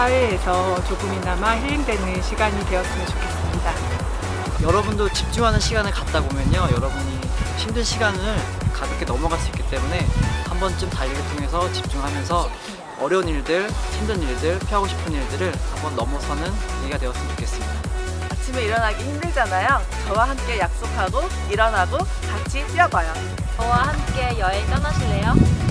사회에서 조금이나마 힐링되는 시간이 되었으면 좋겠습니다. 여러분도 집중하는 시간을 갖다 보면요, 여러분이 힘든 시간을 가볍게 넘어갈 수 있기 때문에 한 번쯤 달리기를 통해서 집중하면서 어려운 일들, 힘든 일들, 피하고 싶은 일들을 한번 넘어서는 계기가 되었으면 좋겠습니다. 아침에 일어나기 힘들잖아요. 저와 함께 약속하고 일어나고 같이 뛰어봐요. 저와 함께 여행 떠나실래요?